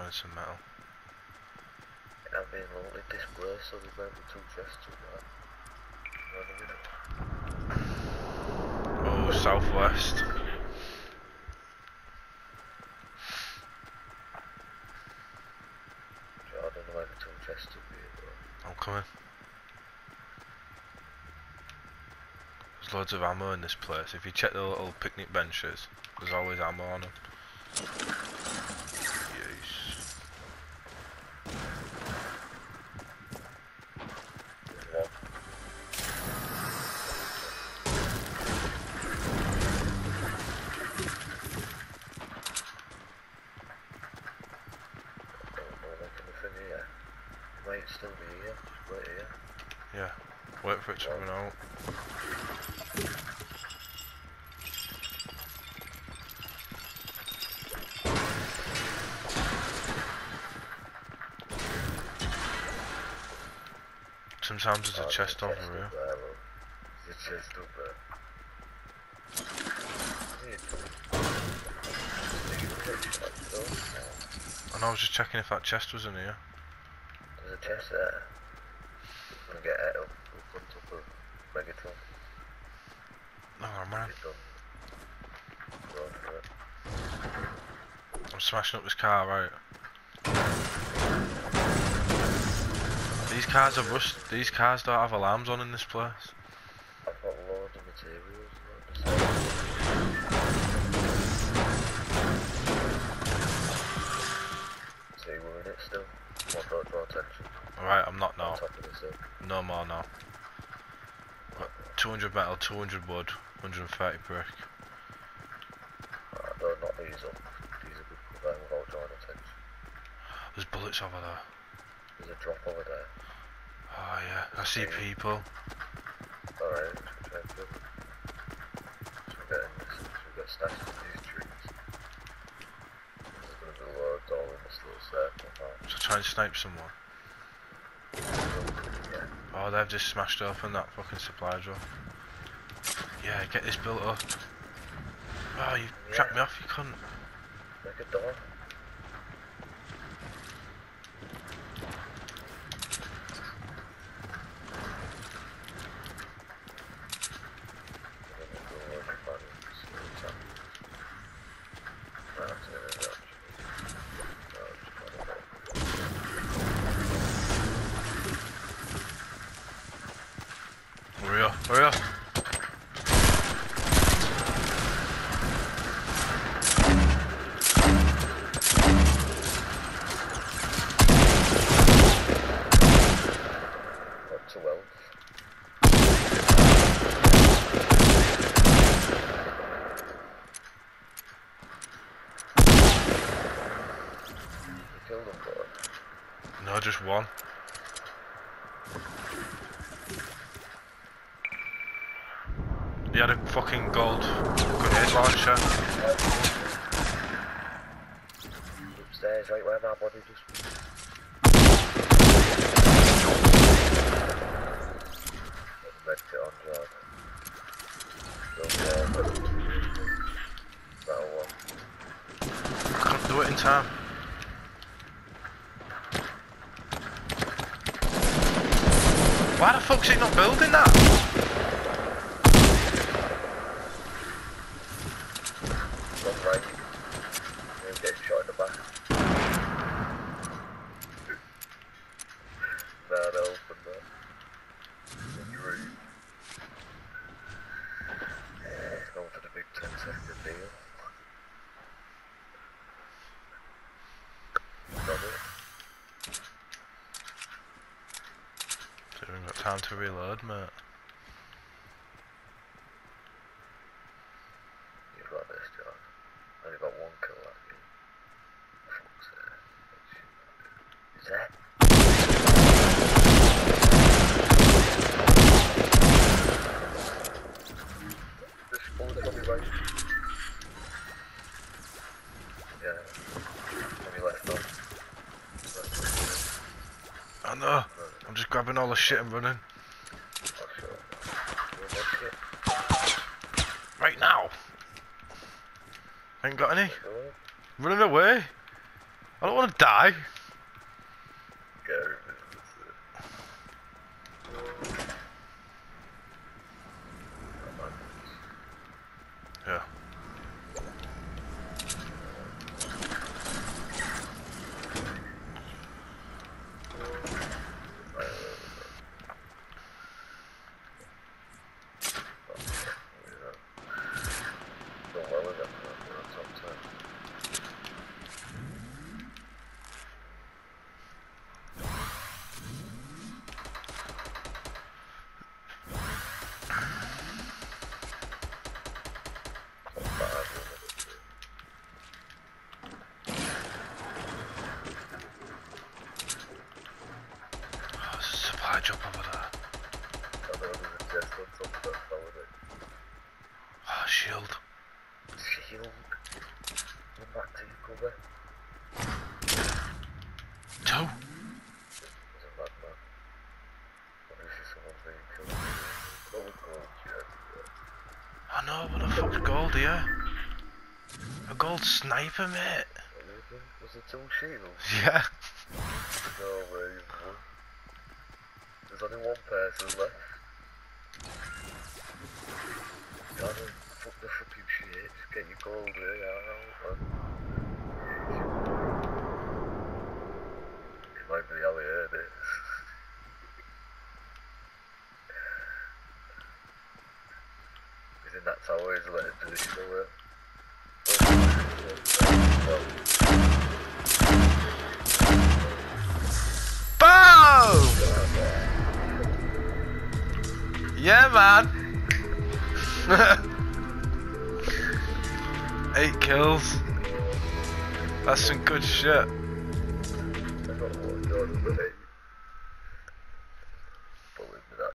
finding some metal. I'm being lonely displaced, so there's maybe 2 chests of that. Oh, southwest. I don't know where the 2 chests would be, but... I'm coming. There's loads of ammo in this place. If you check the little picnic benches, there's always ammo on them. Yes. Yeah. Might still be here, just wait here. Yeah, wait for it to run out. Sometimes there's a chest over here. There's a chest up there. And I was just checking if that chest was in here. There's a chest there. I'm gonna get it up on top of Megatron. Oh man. Go for it. I'm smashing up this car, right? These cars are rust. These cars don't have alarms on in this place. I've got loads of materials. See, we're in it still. Don't draw attention. Alright, I'm not now. On top of this, No more now. Got 200 metal, 200 wood, 130 brick. Don't knock these up. These are good cover without drawing attention. There's bullets over there. There's a drop over there. Oh yeah, I see people. Alright, let's try and do it. So we're getting this. So we've got stashed in these trees. There's gonna be loads all in this little circle now. So try and snipe someone. Yeah. Oh, they've just smashed open that fucking supply drop. Yeah, get this built up. Oh, you trapped me off, you cunt. Make a door. Hurry up, hurry up. Not too well. You killed them, boy. No, just one. He had a fucking gold grenade launcher. Upstairs, right where my body just... Medkit on, John. That'll work. Couldn't do it in time. Why the fuck's he not building that? One right. He's getting shot in the back. That open there. Going for the big 10-second deal. Got it. So we haven't got time to reload, mate. You've got this, John. Only got 1 kill left. Fuck's sake. Is that? This bullet's on me right. Yeah. On me left on. I know. I'm just grabbing all the shit and running. Oh, sure. Right now. Ain't got any. Sure. Running away. I don't want to die. Scary business. Yeah. Oh, supply drop over there. Oh, shield. Shield. Come back to your cover. Two. There's a madman. Obviously someone's being killed. Gold, yeah. I know, what the fuck's gold here? A gold sniper, mate. Was it two shields? Yeah. No way, man. There's only one person left. God, fuck the fucking shit. Just get your gold here, yeah, man. It might be how he heard it. He's in that tower, he's let his position away. Boom! Yeah, man. 8 kills. That's some good shit. I got one,